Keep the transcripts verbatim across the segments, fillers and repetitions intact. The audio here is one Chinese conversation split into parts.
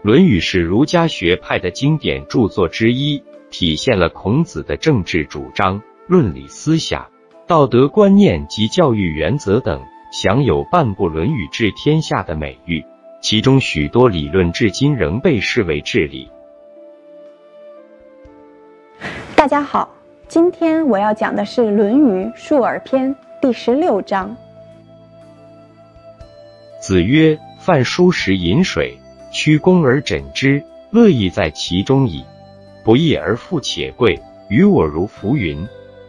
论语》是儒家学派的经典著作之一，体现了孔子的政治主张、论理思想、道德观念及教育原则等，享有半部《论语》治天下的美誉。其中许多理论至今仍被视为至理。 大家好，今天我要讲的是《论语·述而篇》第十六章。 子曰：饭疏食饮水，曲肱而枕之，乐亦在其中矣。不义而富且贵，于我如浮云。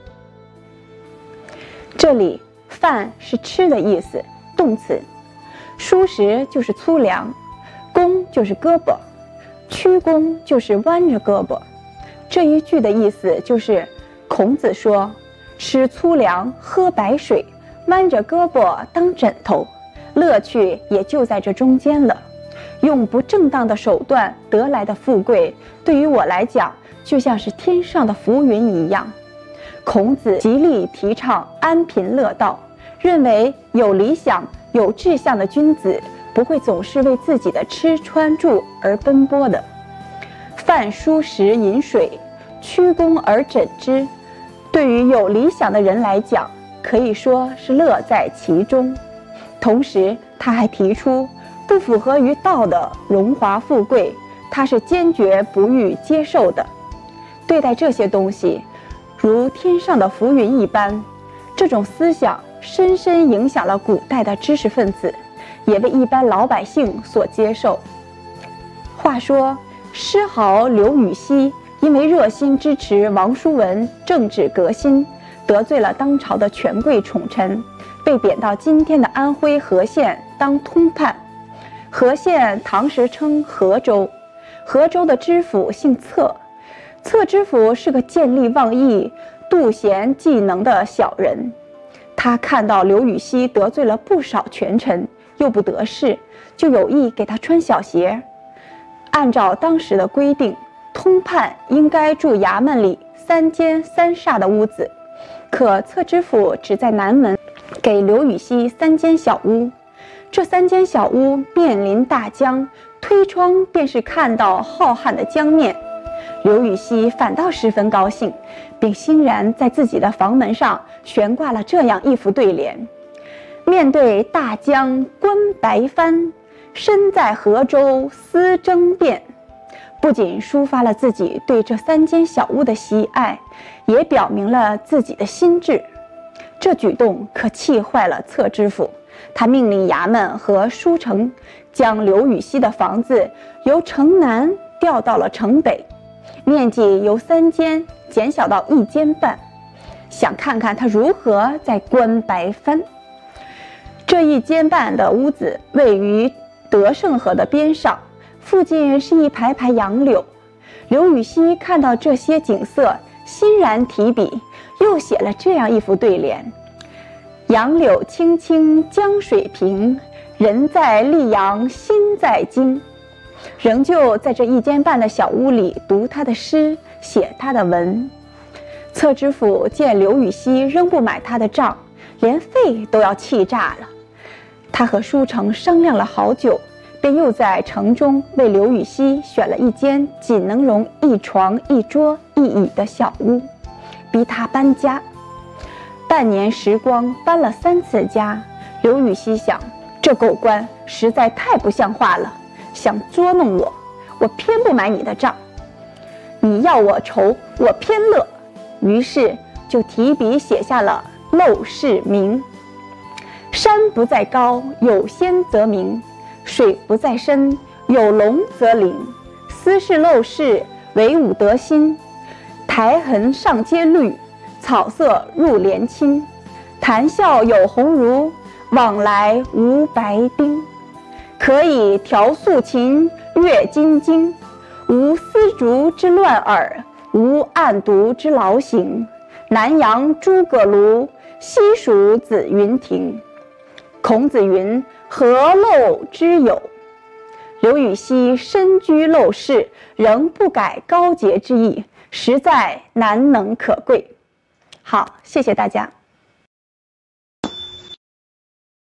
这里饭是吃的意思，动词。疏食就是粗粮，肱就是胳膊，曲肱就是弯着胳膊。这一句的意思就是，孔子说，吃粗粮，喝白水，弯着胳膊当枕头，乐趣也就在这中间了。用不正当的手段得来的富贵，对于我来讲，就像是天上的浮云一样。孔子极力提倡安贫乐道，认为有理想、有志向的君子不会总是为自己的吃穿住而奔波的。饭疏食饮水，曲肱而枕之，对于有理想的人来讲，可以说是乐在其中。同时他还提出，不符合于道的荣华富贵，他是坚决不予接受的。对待这些东西如天上的浮云一般，这种思想深深影响了古代的知识分子，也为一般老百姓所接受。话说，诗豪刘禹锡因为热心支持王叔文政治革新，得罪了当朝的权贵宠臣，被贬到今天的安徽和县当通判。和县唐时称和州，和州的知府姓侧，侧知府是个见利忘义、妒贤嫉能的小人。他看到刘禹锡得罪了不少权臣，又不得势，就有意给他穿小鞋。按照当时的规定，通判应该住衙门里三间三煞的屋子，可侧知府只在南门给刘禹锡三间小屋。这三间小屋面临大江，推窗便是看到浩瀚的江面。刘禹锡反倒十分高兴，并欣然在自己的房门上悬挂了这样一副对联：面对大江观白帆，身在河州思争辩。不仅抒发了自己对这三间小屋的喜爱，也表明了自己的心志。这举动可气坏了侧知府，他命令衙门和书城将刘禹锡的房子由城南调到了城北，面积由三间减小到一间半，想看看他如何在观白帆。这一间半的屋子位于德胜河的边上，附近是一排排杨柳。刘禹锡看到这些景色，欣然提笔，又写了这样一副对联：杨柳青青江水平，人在溧阳心在京。仍旧在这一间半的小屋里读他的诗，写他的文。侧知府见刘禹锡仍不买他的账，连肺都要气炸了。他和书城商量了好久，便又在城中为刘禹锡选了一间仅能容一床一桌一椅的小屋，逼他搬家。半年时光搬了三次家，刘禹锡想，这狗官实在太不像话了，想捉弄我，我偏不买你的账。你要我愁，我偏乐。于是就提笔写下了《陋室铭》：山不在高，有仙则名；水不在深，有龙则灵。斯是陋室，惟吾德馨。苔痕上阶绿，草色入帘青。谈笑有鸿儒，往来无白丁。可以调素琴，阅金经。无丝竹之乱耳，无案牍之劳形。南阳诸葛庐，西蜀子云亭。孔子云：何陋之有？刘禹锡身居陋室，仍不改高洁之意，实在难能可贵。好，谢谢大家。